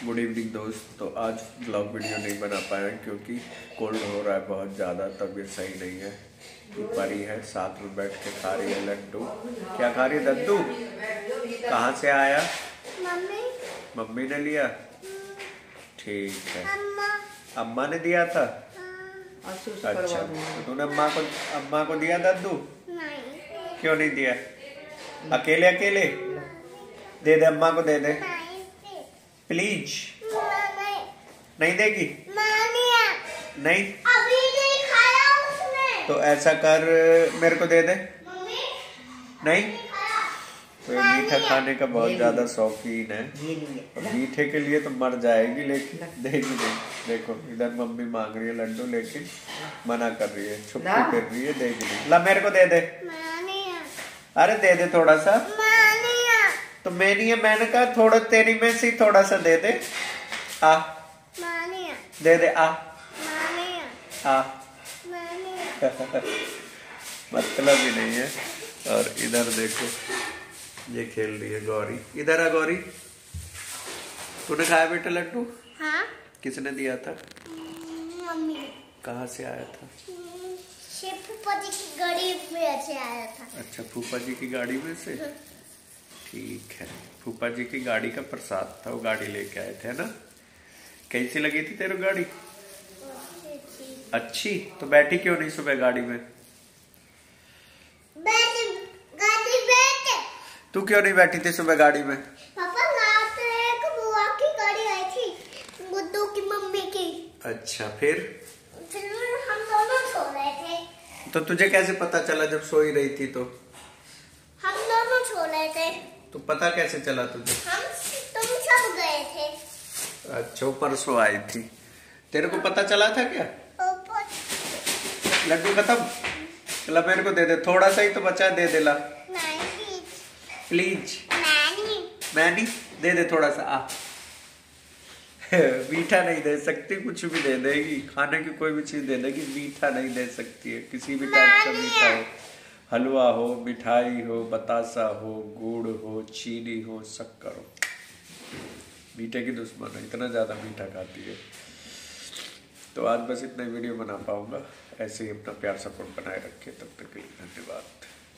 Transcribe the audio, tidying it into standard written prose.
Good evening दोस्त। तो आज ब्लॉग वीडियो नहीं बना पाए क्योंकि कोल्ड हो रहा है बहुत ज़्यादा, तबीयत सही नहीं है। परी है साथ में बैठ के खा रही है लड्डू। क्या खा रही है दद्दू? कहाँ से आया? मम्मी ने लिया। ठीक है, अम्मा ने दिया था। अच्छा, तूने अम्मा को दिया दद्दू? क्यों नहीं दिया? अकेले अकेले दे दे, अम्मा को दे दे प्लीज। नहीं देगी? नहीं अभी नहीं खाया उसने। तो ऐसा कर, मेरे को दे दे। नहीं तो मीठा खाने का बहुत ज्यादा शौकीन है। मीठे के लिए तो मर जाएगी लेकिन देगी नहीं। देखो इधर मम्मी मांग रही है लड्डू लेकिन मना कर रही है, छुपी कर रही है, देगी नहीं। ला मेरे को दे दे। अरे दे दे थोड़ा सा। तो मेरी है, मैंने कहा थोड़ा तेरी में से थोड़ा सा दे दे। आ दे दे आ मतलब ही नहीं है। और इधर देखो ये खेल रही है गौरी। इधर आ गौरी, तूने खाया बेटा लड्डू? हाँ? किसने दिया था? मम्मी। कहाँ से आया था? फूफा जी की गाड़ी में से आया था। अच्छा, फूफा जी की गाड़ी में से। ठीक है, फूफा जी की गाड़ी का प्रसाद था, वो गाड़ी लेके आए थे ना। कैसी लगी थी तेरे गाड़ी? अच्छी। तो बैठी क्यों नहीं सुबह गाड़ी में? तू क्यों नहीं बैठी थी सुबह गाड़ी में? पापा रात एक बुआ की गाड़ी आई थी, गुड्डू की मम्मी की। अच्छा, फिर हम दोनों सो रहे थे। तो तुझे कैसे पता चला जब सो ही रही थी? तो हम दोनों सो रहे थे। तो पता कैसे चला तुझे? तुम सब गए थे। अच्छा, परसों आई थी, तेरे को पता चला था क्या? लड्डू खत्म? ला मेरे को दे दे, थोड़ा सा ही तो बचा, दे दे ला प्लीज। मैनी दे दे थोड़ा सा। आ मीठा नहीं दे सकती, कुछ भी दे देगी, खाने की कोई भी चीज दे देगी, मीठा नहीं दे सकती है। किसी भी टाइप का मीठा हो, हलवा हो, मिठाई हो, बतासा हो, गुड़ हो, चीनी हो, शक्कर हो, मीठे की दुश्मन है, इतना ज्यादा मीठा खाती है। तो आज बस इतना वीडियो बना पाऊंगा। ऐसे ही अपना प्यार सपोर्ट बनाए रखे, तब तक के लिए धन्यवाद।